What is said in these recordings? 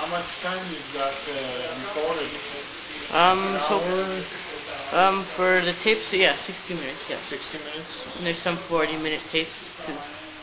How much time you've got recorded? For the tapes, yeah, 60 minutes, yeah. 60 minutes? And there's some 40-minute tapes, too.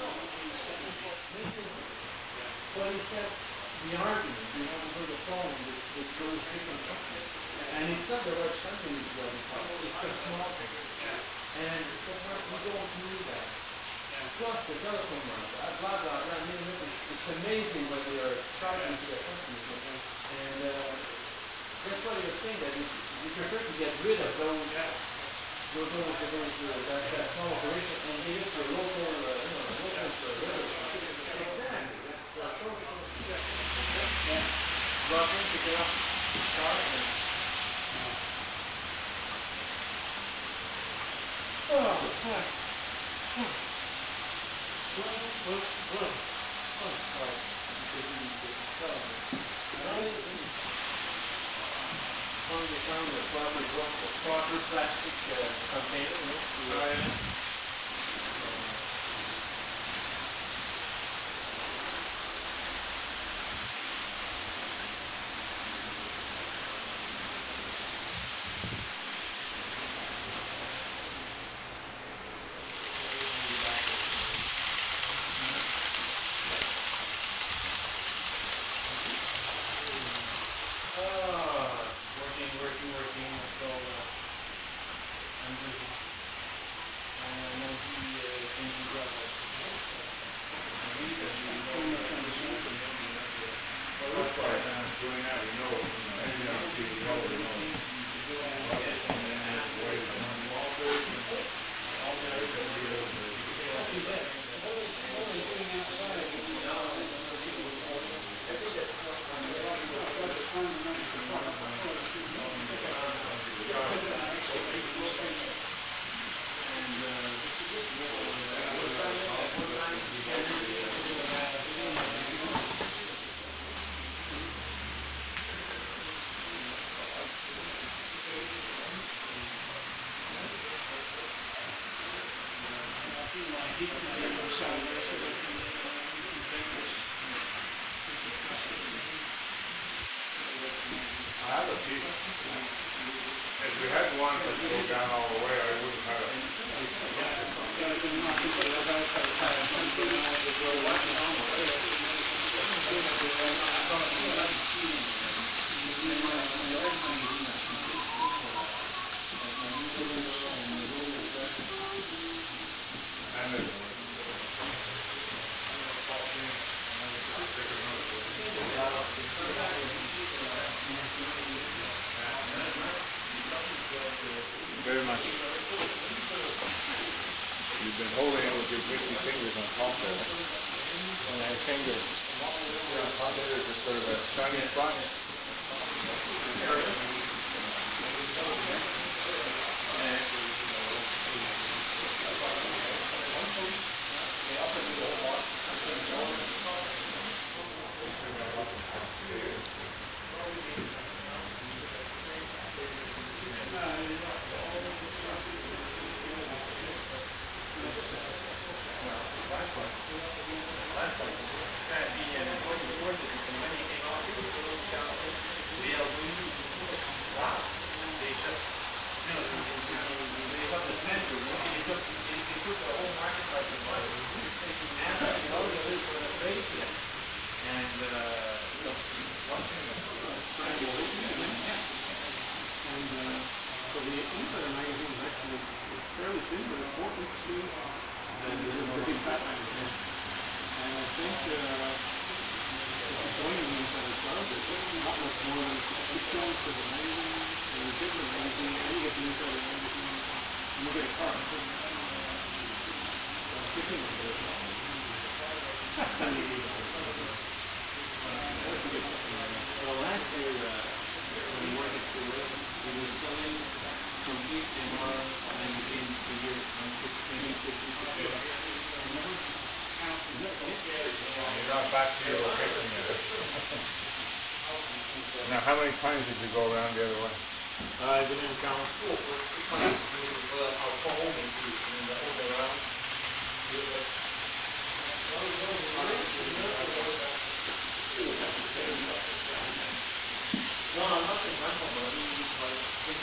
Well, he said the argument, over the phone with those different customers. And it's not the large companies that we talk, it's the small things. And so we don't need that. Plus the telephone market, blah, blah, blah. I mean, it's amazing what they are charging to their customers. And that's why you're saying that you prefer to get rid of that small operation and give it to a local, local Exactly. That's yeah. Drop in to get off the car and Finally found the proper plastic container. Working, so I'm busy. And I know he thinks he's got like Doing that, we know. If we had one that would go down all the way, I wouldn't have it. Very much. You've been holding it with your busy fingers on top there. And I think that on there is a sort of a shiny spot. So the inside of the magazine is actually fairly thin, but it's 4 inches too, and there's a big fat magazine. And I think if you're going on the inside of the club, there's not much more than 60 kills for the magazine. There's a different magazine, and you get the inside of the magazine, and you get a card. That's kind of easy. Well, last year, when we worked at school, we were selling complete MR magazine to year on 1550. You're not back to your location yet. Now, how many times did you go around the other way? I didn't count.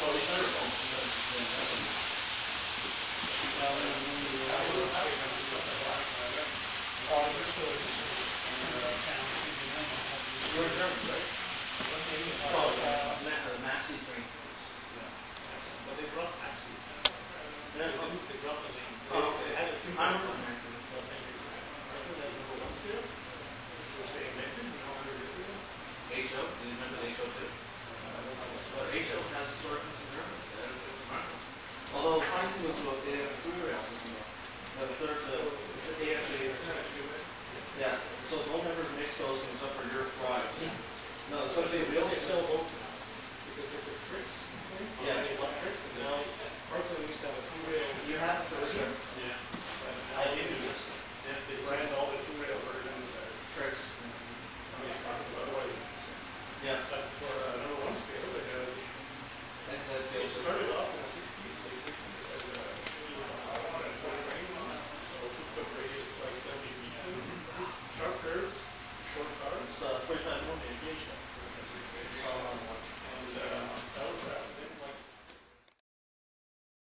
Maxi train. But they dropped Maxi. Yeah, they dropped the name. They had a two. I remember Maxi. After that number one scale, which they invented, you know, 100 years ago. HO, do you remember the HO too? But HO has shortcuts in German. Although the funny thing was they have a three-rail system. The third, it's actually, yeah. So don't ever mix those things up or you're fried. No, especially if we only sell both because they're for tricks. Yeah, they love tricks. And now, Parkland used to have a two-rail. You have tricks, yeah. I did do this. Yeah, they brand all the two-rail versions as tricks. Otherwise, it's yeah. But for number one scale, they have. It started off in the 60s, late 60s.